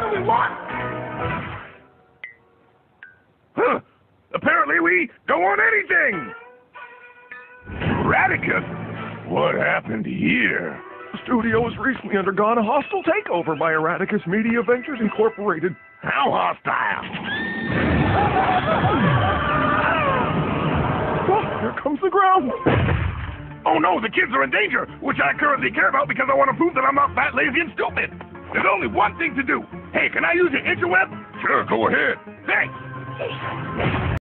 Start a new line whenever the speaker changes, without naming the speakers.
only one. Huh. Apparently we don't want anything. Radicus? What happened here?
The studio has recently undergone a hostile takeover by Eradicus Media Ventures Incorporated.
How hostile?
Oh, here comes the ground.
Oh no, the kids are in danger, which I currently care about because I want to prove that I'm not fat, lazy, and stupid. There's only one thing to do. Hey, can I use your interweb? Sure, go ahead. Thanks.